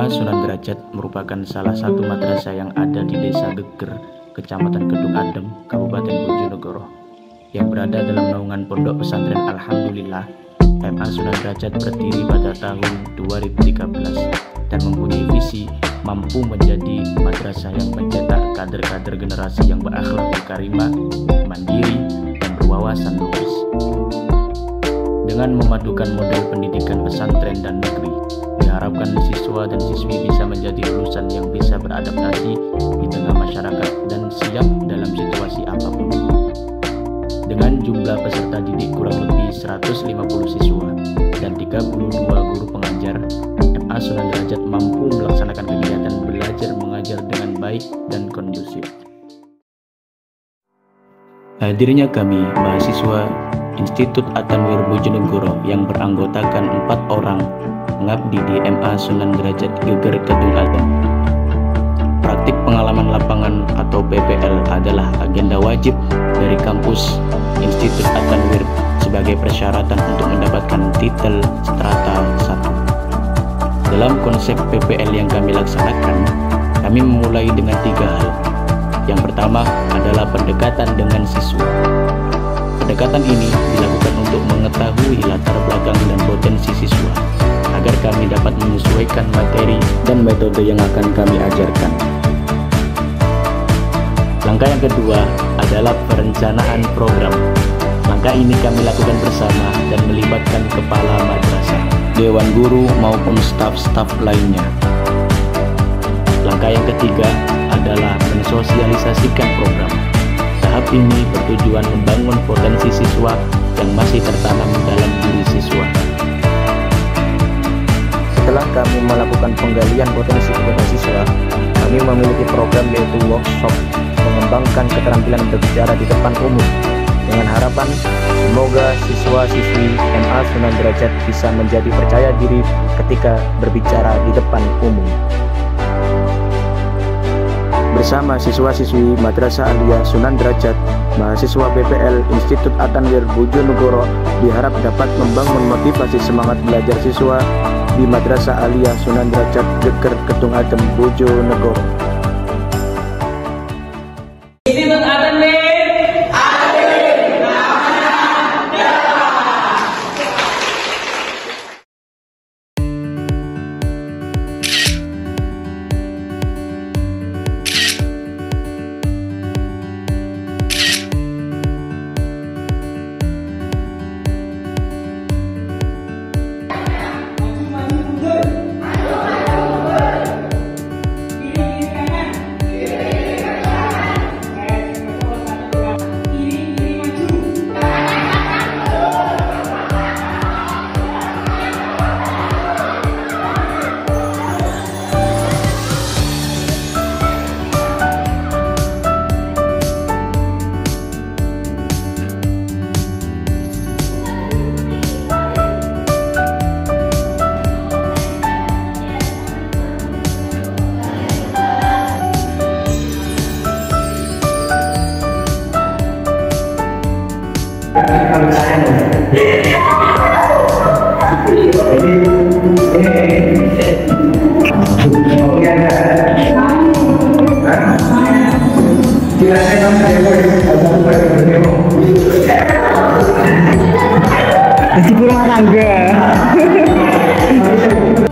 MA Sunan Derajat merupakan salah satu madrasah yang ada di Desa Geger, Kecamatan Kedung Adem, Kabupaten Bojonegoro, yang berada dalam naungan Pondok Pesantren Alhamdulillah. MA Sunan Derajat berdiri pada tahun 2013 dan mempunyai visi mampu menjadi madrasah yang mencetak kader-kader generasi yang berakhlak karimah, mandiri, dan berwawasan luas. Dengan memadukan model pendidikan pesantren dan negeri, diharapkan siswa dan siswi bisa menjadi lulusan yang bisa beradaptasi di tengah masyarakat dan siap dalam situasi apapun. Dengan jumlah peserta didik kurang lebih 150 siswa dan 32 guru pengajar, MA Sunan Derajat mampu melaksanakan kegiatan belajar mengajar dengan baik dan kondusif. Hadirnya kami, mahasiswa Institut At-Tanwir Bojonegoro yang beranggotakan 4 orang mengabdi di MA Sunan Derajat Geger Kedung Adem. Praktik pengalaman lapangan atau PPL adalah agenda wajib dari kampus Institut At-Tanwir sebagai persyaratan untuk mendapatkan titel strata 1. Dalam konsep PPL yang kami laksanakan, kami memulai dengan 3 hal. Yang pertama adalah pendekatan dengan siswa. Pendekatan ini dilakukan untuk mengetahui latar belakang dan potensi siswa, agar kami dapat menyesuaikan materi dan metode yang akan kami ajarkan. Langkah yang kedua adalah perencanaan program. Langkah ini kami lakukan bersama dan melibatkan kepala madrasah, dewan guru maupun staf-staf lainnya. Langkah yang ketiga adalah mensosialisasikan program. Tahap ini bertujuan membangun potensi siswa yang masih tertanam dalam diri siswa. Setelah kami melakukan penggalian potensi siswa, kami memiliki program yaitu workshop mengembangkan keterampilan berbicara di depan umum, dengan harapan semoga siswa-siswi MA Sunan Derajat bisa menjadi percaya diri ketika berbicara di depan umum. Bersama siswa-siswi Madrasah Aliyah Sunan Derajat, mahasiswa PPL Institut At-Tanwir Bojonegoro diharap dapat membangun motivasi semangat belajar siswa di Madrasah Aliyah Sunan Derajat Geger Kedung Adem Bojonegoro. Institut At-Tanwir Masih kurang tangga.